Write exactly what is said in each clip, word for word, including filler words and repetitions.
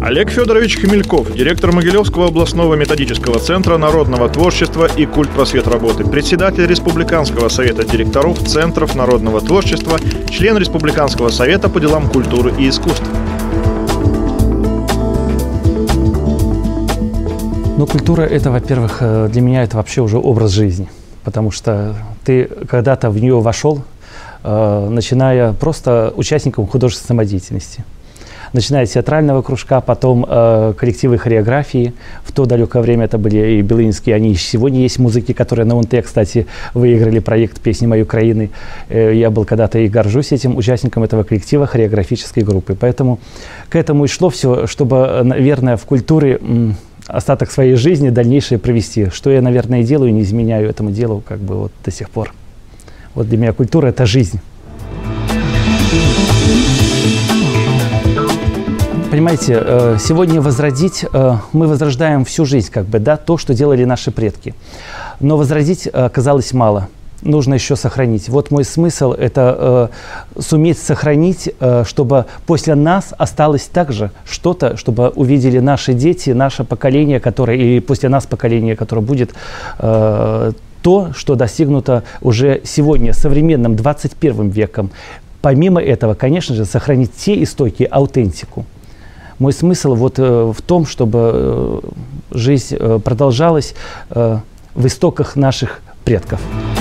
Олег Федорович Хмельков, директор Могилевского областного методического центра народного творчества и культпросветработы, председатель Республиканского совета директоров Центров народного творчества, член Республиканского совета по делам культуры и искусств. Ну, культура – это, во-первых, для меня это вообще уже образ жизни, потому что ты когда-то в нее вошел, начиная просто участником художественной самодеятельности. Начиная с театрального кружка, потом э, коллективы хореографии. В то далекое время это были и белынские, они и сегодня есть музыки, которые на ОНТ, кстати, выиграли проект «Песни моей Украины». Э, я был когда-то и горжусь этим участником этого коллектива хореографической группы. Поэтому к этому и шло все, чтобы, наверное, в культуре м, остаток своей жизни дальнейшее провести. Что я, наверное, и делаю, не изменяю этому делу как бы вот до сих пор. Вот для меня культура – это жизнь. Понимаете, сегодня возродить, мы возрождаем всю жизнь, как бы, да, то, что делали наши предки. Но возродить оказалось мало. Нужно еще сохранить. Вот мой смысл – это э, суметь сохранить, э, чтобы после нас осталось также что-то, чтобы увидели наши дети, наше поколение, которое, и после нас поколение, которое будет э, то, что достигнуто уже сегодня, современным двадцать первым веком. Помимо этого, конечно же, сохранить те истоки, аутентику. Мой смысл вот э, в том, чтобы э, жизнь э, продолжалась э, в истоках наших предков.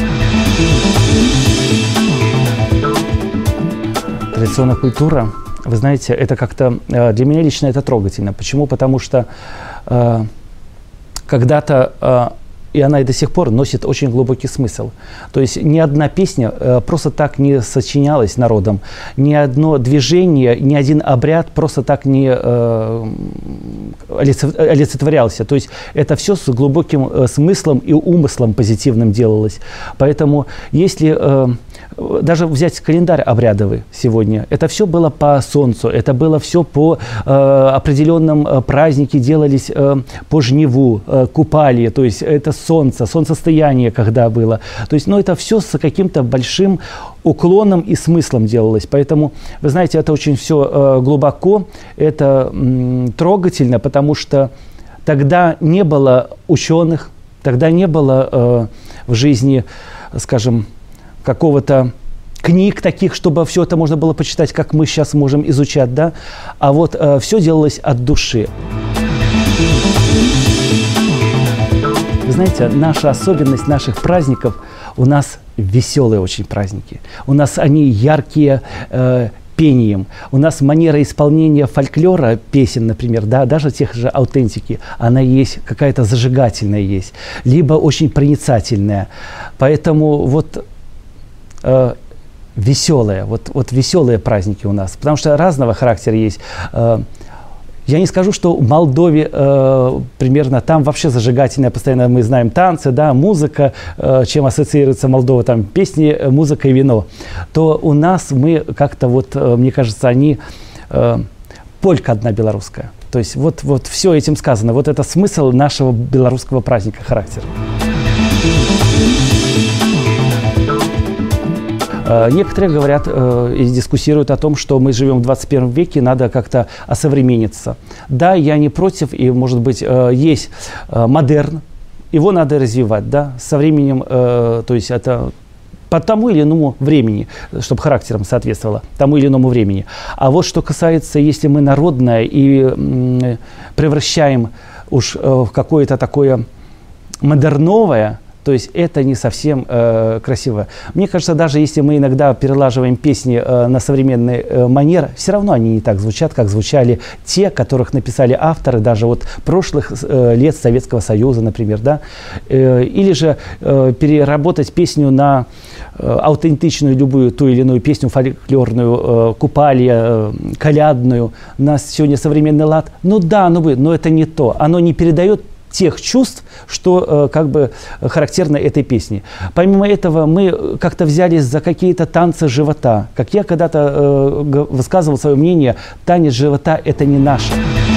Традиционная культура, вы знаете, это как-то э, для меня лично это трогательно. Почему? Потому что э, когда-то э, и она и до сих пор носит очень глубокий смысл. То есть ни одна песня э, просто так не сочинялась народом, ни одно движение, ни один обряд просто так не э, олицетворялся. То есть это все с глубоким э, смыслом и умыслом позитивным делалось. Поэтому если э, даже взять календарь обрядовый сегодня, это все было по солнцу, это было все по э, определенным э, празднике, делались э, по жниву, э, купали, то есть это солнце, солнцестояние когда было. То есть, ну, это все с каким-то большим уклоном и смыслом делалось. Поэтому, вы знаете, это очень все э, глубоко, это м, трогательно, потому что тогда не было ученых, тогда не было э, в жизни, скажем, какого-то книг таких, чтобы все это можно было почитать, как мы сейчас можем изучать, да? А вот э, все делалось от души. Вы знаете, наша особенность наших праздников, у нас веселые очень праздники. У нас они яркие э, пением. У нас манера исполнения фольклора, песен, например, да, даже тех же аутентики, она есть, какая-то зажигательная есть, либо очень проницательная. Поэтому вот э, веселые, вот, вот веселые праздники у нас, потому что разного характера есть. Э, Я не скажу, что в Молдове э, примерно там вообще зажигательная, постоянно мы знаем танцы, да, музыка, э, чем ассоциируется Молдова, там песни, музыка и вино. То у нас мы как-то вот, э, мне кажется, они э, полька одна белорусская. То есть вот, вот все этим сказано. Вот это смысл нашего белорусского праздника, характер. Некоторые говорят э, и дискуссируют о том, что мы живем в двадцать первом веке, надо как-то осовремениться. Да, я не против, и, может быть, э, есть э, модерн, его надо развивать, да, со временем, э, то есть это по тому или иному времени, чтобы характером соответствовало тому или иному времени. А вот что касается, если мы народное и э, превращаем уж э, в какое-то такое модерновое, то есть это не совсем э, красиво. Мне кажется, даже если мы иногда перелаживаем песни э, на современный э, манер, все равно они не так звучат, как звучали те, которых написали авторы даже вот прошлых э, лет Советского Союза, например, да. Э, или же э, переработать песню на э, аутентичную любую ту или иную песню фольклорную, э, купалья, э, колядную, на сегодня современный лад. Ну да, ну, но это не то. Оно не передает тех чувств, что э, как бы характерно этой песне. Помимо этого, мы как-то взялись за какие-то танцы живота. Как я когда-то э, высказывал свое мнение, танец живота – это не наше.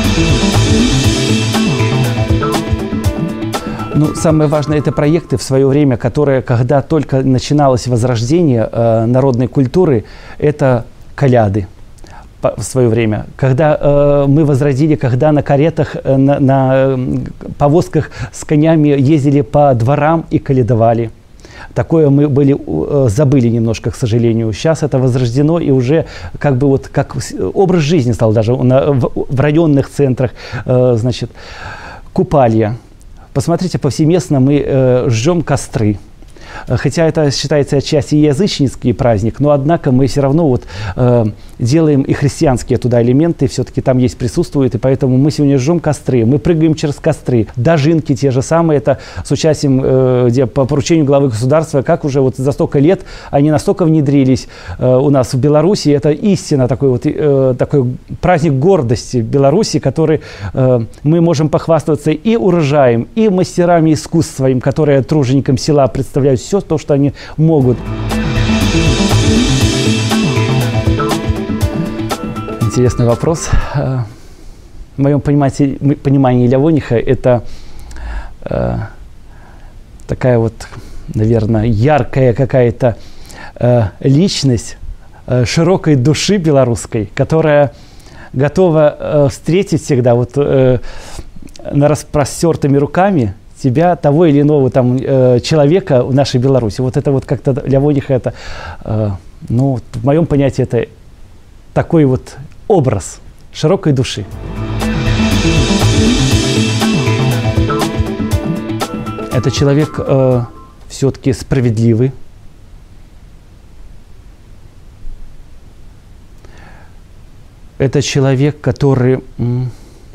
Ну, самое важное – это проекты в свое время, которые, когда только начиналось возрождение э, народной культуры, это коляды. в свое время, когда э, мы возродили, когда на каретах, э, на, на э, повозках с конями ездили по дворам и каледовали. Такое мы были, э, забыли немножко, к сожалению. Сейчас это возрождено и уже как бы вот как образ жизни стал даже на, в, в районных центрах, э, значит, купалья. Посмотрите, повсеместно мы э, жжем костры. Хотя это считается отчасти языческий праздник, но однако мы все равно вот, э, делаем и христианские туда элементы, все-таки там есть, присутствуют, и поэтому мы сегодня жжем костры, мы прыгаем через костры, дожинки те же самые, это с участием, э, где по поручению главы государства, как уже вот за столько лет они настолько внедрились э, у нас в Беларуси, это истинно такой, вот, э, такой праздник гордости Беларуси, который э, мы можем похвастаться и урожаем, и мастерами искусств своим, которые труженикам села представляют все то, что они могут. Интересный вопрос. В моем понимании, понимании Лявониха это э, такая вот, наверное, яркая какая-то э, личность э, широкой души белорусской, которая готова э, встретить всегда вот э, на распростертыми руками тебя, того или иного там э, человека в нашей Беларуси. Вот это вот как-то Лявониха, это, э, ну, в моем понятии, это такой вот образ широкой души. Это человек э, все-таки справедливый. Это человек, который м,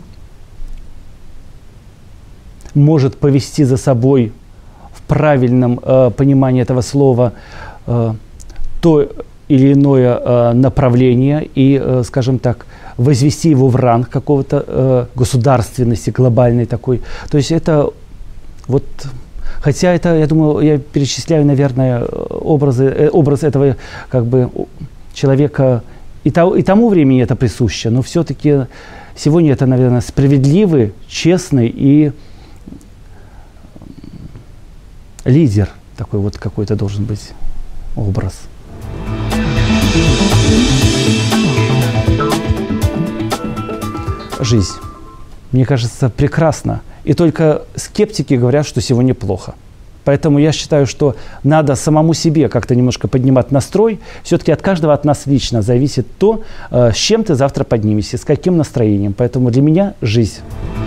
может повести за собой в правильном э, понимании этого слова э, то или иное э, направление и, э, скажем так, возвести его в ранг какого-то э, государственности глобальной такой. То есть это вот, хотя это, я думаю, я перечисляю, наверное, образы, э, образ этого как бы человека, и, то, и тому времени это присуще, но все-таки сегодня это, наверное, справедливый, честный и лидер такой вот какой-то должен быть образ. Жизнь, мне кажется, прекрасна. И только скептики говорят, что сегодня плохо. Поэтому я считаю, что надо самому себе как-то немножко поднимать настрой. Все-таки от каждого от нас лично зависит то, с чем ты завтра поднимешься, с каким настроением. Поэтому для меня жизнь.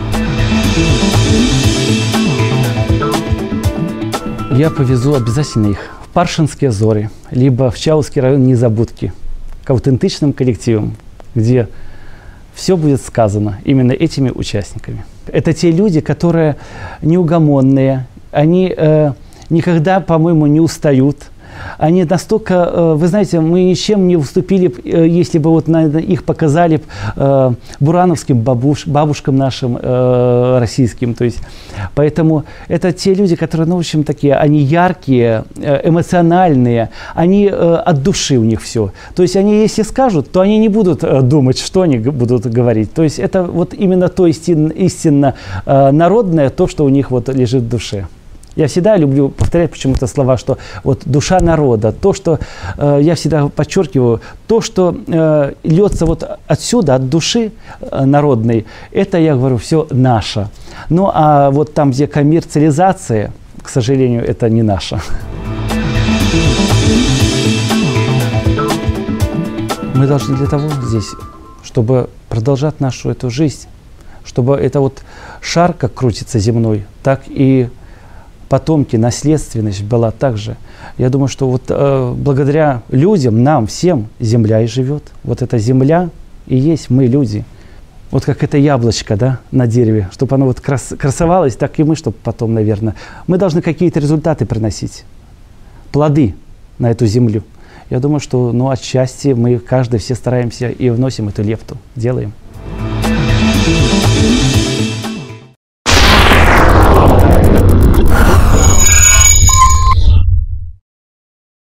Я повезу обязательно их в Паршинские Зори, либо в Чаускский район Незабудки, к аутентичным коллективам, где все будет сказано именно этими участниками. Это те люди, которые неугомонные, они э, никогда, по-моему, не устают. Они настолько, э, вы знаете, мы ничем не уступили, э, если бы вот на, на их показали э, бурановским бабуш, бабушкам нашим э, российским. То есть, поэтому это те люди, которые, ну, в общем, такие, они яркие, э, эмоциональные, они э, от души у них все. То есть они, если скажут, то они не будут э, думать, что они будут говорить. То есть это вот именно то истинно, истинно э, народное, то, что у них вот лежит в душе. Я всегда люблю повторять почему-то слова, что вот душа народа, то, что э, я всегда подчеркиваю, то, что э, льется вот отсюда, от души э, народной, это, я говорю, все наше. Ну, а вот там, где коммерциализация, к сожалению, это не наше. Мы должны для того здесь, чтобы продолжать нашу эту жизнь, чтобы это вот шар, как крутится земной, так и потомки, наследственность была также. Я думаю, что вот э, благодаря людям, нам, всем, земля и живет. Вот эта земля и есть мы, люди. Вот как это яблочко, да, на дереве, чтобы оно вот крас красовалось, так и мы, чтобы потом, наверное, мы должны какие-то результаты приносить, плоды на эту землю. Я думаю, что, ну, отчасти мы, каждый, все стараемся и вносим эту лепту, делаем.